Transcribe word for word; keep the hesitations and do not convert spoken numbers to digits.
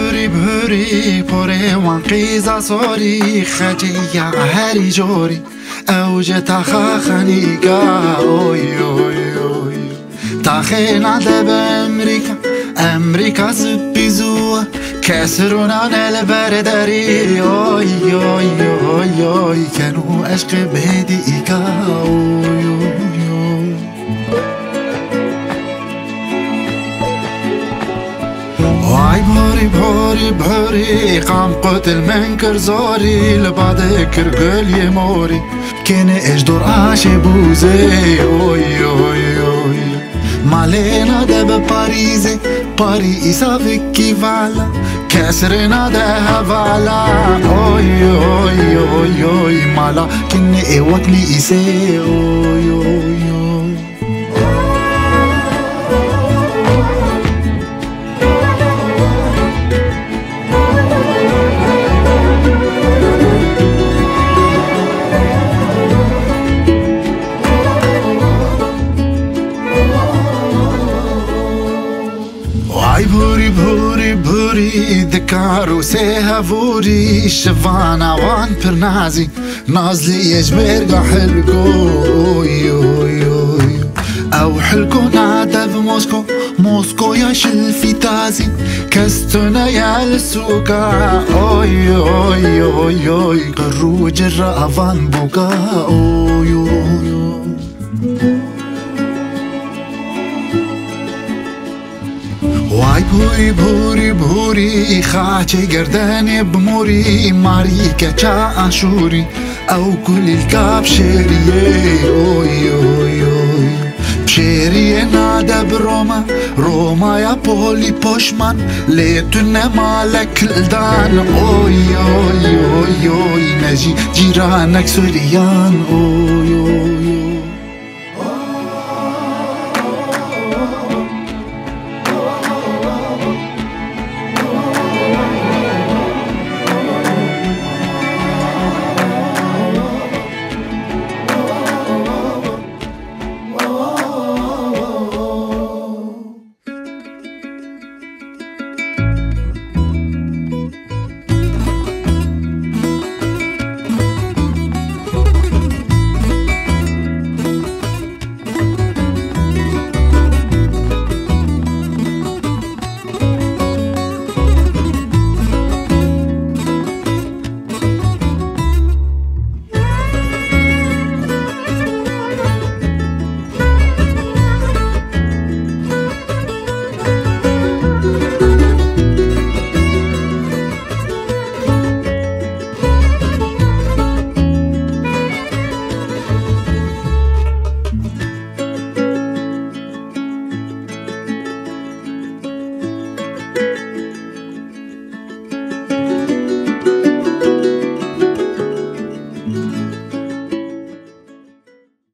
بهوري بهوري بوري وانقيزة صوري خجية هاري جوري أوجة خاخني قا أوي أوي أوي تاخين عذاب أمريكا أمريكا زبيزوة كسرونا البردري أوي أوي أوي أوي كانوا أشق بهدي إيكا أوي أوي واي بهوري بهوري بهوري قام قتل منكر زوري لبعد كرقل يموري كان ايش دور عاشي بوزي اوي اوي اوي مالينا ده بباريزي باريسا فيكي فالا كسرنا ده هفالا اوي اوي اوي اوي مالا كن اي وكني ايسي اوي اوي اوي بهوري بهوري بهوري دكارو سيها فوري شفانا وان برنازي نازلي يجبرقا حلقو اوي اوي اوي او حلقو نادا في موسكو موسكو يا شلفي تازي كستنا يا السوقا اوي اوي اوي اوي قرو جرا افان بوكا اوي اوي اوي واي بهوري بهوري بهوري خاچه گردني بموري ماريكا چا اشوري او كل الكاب شيريه اوي اوي اوي بشيريه نادا بروما روما يا بولي بوشمان ليتنا مالك الدان اوي اوي اوي اوي نجي جيرانك سوريان اوي اوي